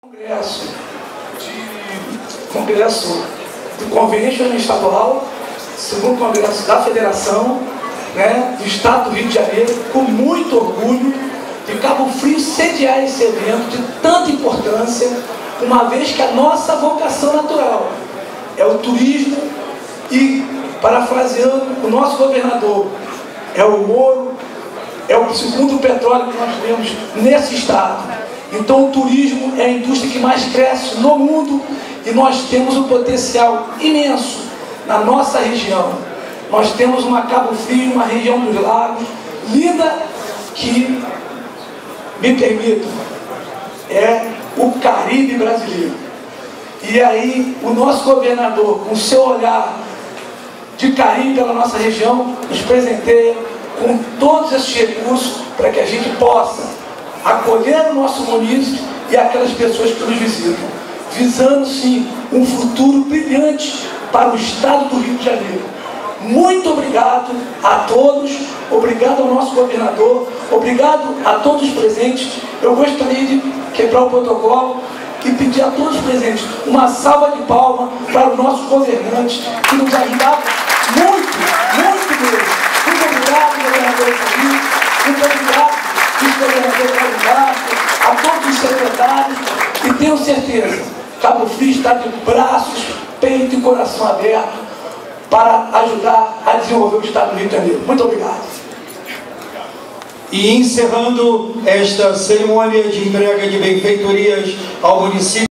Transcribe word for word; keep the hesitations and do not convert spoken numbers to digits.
Congresso, de, congresso do Convention Estadual, segundo Congresso da Federação, né, do Estado do Rio de Janeiro, com muito orgulho, de Cabo Frio sediar esse evento de tanta importância, uma vez que a nossa vocação natural é o turismo e, parafraseando o nosso governador, é o ouro, é o segundo petróleo que nós temos nesse estado. Então o turismo é a indústria que mais cresce no mundo e nós temos um potencial imenso na nossa região. Nós temos uma Cabo Frio, uma região dos lagos, linda, que, me permitam, é o Caribe brasileiro. E aí o nosso governador, com o seu olhar de carinho pela nossa região, nos presenteia com todos esses recursos para que a gente possa acolher o nosso munícipe e aquelas pessoas que nos visitam, visando sim um futuro brilhante para o estado do Rio de Janeiro. Muito obrigado a todos, obrigado ao nosso governador, obrigado a todos os presentes. Eu gostaria de quebrar o protocolo e pedir a todos os presentes uma salva de palmas para os nossos governantes que nos ajudaram muito, muito mesmo. Muito obrigado, governador Felipe, muito obrigado, vice-governador Cláudio Castro, a todos os secretários, e tenho certeza, Cabo Frio está de braços, peito e coração aberto para ajudar a desenvolver o estado do Rio de Janeiro. Muito obrigado. E encerrando esta cerimônia de entrega de benfeitorias ao município